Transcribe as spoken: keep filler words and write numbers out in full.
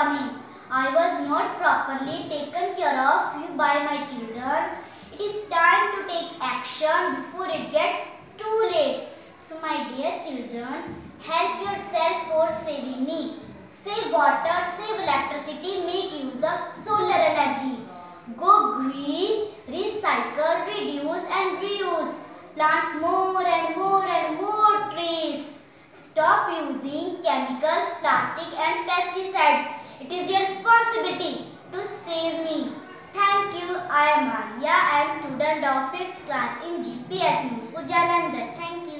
warning. I was not properly taken care of by my children. It is time to take action before it gets too late. So my dear children, help yourself for saving me. Save water, save electricity, make use of solar energy. Go green, recycle, reduce and reuse. Plants more and more and more trees. Stop using chemicals, plastic and pesticides. It is your responsibility to save me. Thank you. I am Arya. I am student of fifth class in G P S Nurpur Jalandhar. Thank you.